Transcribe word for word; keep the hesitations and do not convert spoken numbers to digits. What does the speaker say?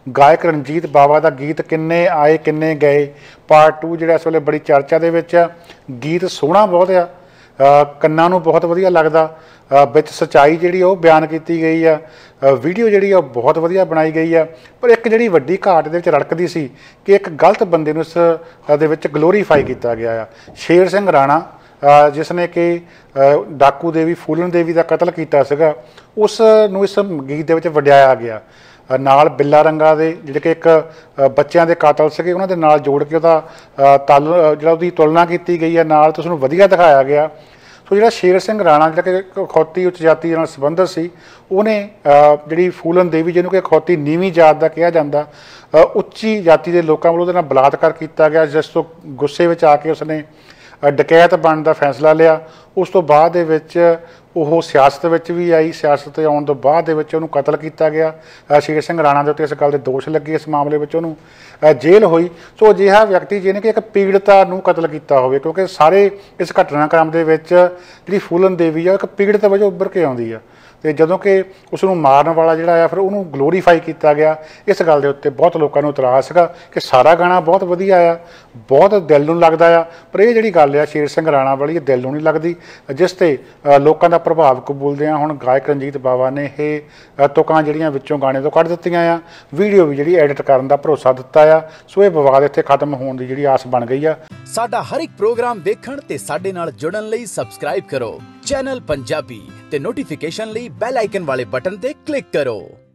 गायक रणजीत बावा का गीत किन्ने आए किन्ने गए पार्ट टू जिहड़ा इस वेले बड़ी चर्चा दे विच आ। गीत सोहना बहुत आ, कन्नां नूं बहुत वधिया लगदा, विच सच्चाई जिहड़ी वो बयान की गई आ, वीडियो जिहड़ी आ बहुत वधिया बनाई गई आ। पर एक जिहड़ी वड्डी घाट दे विच रड़कदी सी कि एक गलत बंदे नूं इस दे विच ग्लोरीफाई किया गया आ। शेर सिंह राणा जिसने कि डाकू देवी फूलन देवी का कतल किया सीगा, उस नूं इस गीत दे विच वड्याया गया। नाल बिल्ला रंगा दे जिहड़े कि एक बच्चों के कातल सीगे उन्हां दे नाल जोड़ के उहदा तल जिहड़ा उहदी तुलना की गई है, नाल तो उसनूं वधिया दिखाया गया। सो जिहड़ा शेर सिंह राणा जिहड़ा कि अखौती उच्च जाति नाल संबंधित सी, उहने जिहड़ी फूलन देवी जिहनूं कि अखौती नीवीं जात दा कहा जांदा, उच्ची जाति के लोगों वालों उहदे नाल बलात्कार किया गया, जिस तो गुस्से विच आके उसने डकैत बनने का फैसला लिया। उस तो बाद दे विच ਉਹ सियासत विच भी आई, सियासत आउण तो बाद दे विच उहनूं कतल किया गया। शेर सिंह राणा के उत्ते इस गल के दोष लगे, इस मामले विच उहनूं जेल हुई। सो अजिहा व्यक्ति जिहने कि एक पीड़िता नूं कतल किया होवे, क्योंकि सारे इस घटनाक्रम दे विच जिहड़ी फूलन देवी आ एक पीड़ित वजों उभर के आउंदी आ, तो जदों कि उसनूं मारन वाला जिहड़ा आ फिर उहनूं ग्लोरीफाई किया गया। इस गल के उत्ते बहुत लोगों को इतराज़ सीगा कि सारा गाना बहुत वधिया आ, बहुत दिल नूं लगदा आ, पर ये जिहड़ी गल आ शेर सिंह राणा वाली दिल नूं नहीं लगदी, जिस ते लोकां दा प्रभाव कबूलदिआं हुण गायक रणजीत बावा ने ये तुकां जिहड़ियां विचों गाने तो कढ दित्तिआं आ, वीडियो भी जिहड़ी एडिट करन दा भरोसा दित्ता आ। सो ये विवाद इत्थे खत्म होण दी जिहड़ी आस बन गई आ। साडा हर एक प्रोग्राम देखण ते साडे नाल जुड़न लई सबसक्राइब करो चैनल पंजाबी ते नोटिफिकेशन लई बैल आइकन वाले बटन ते क्लिक करो।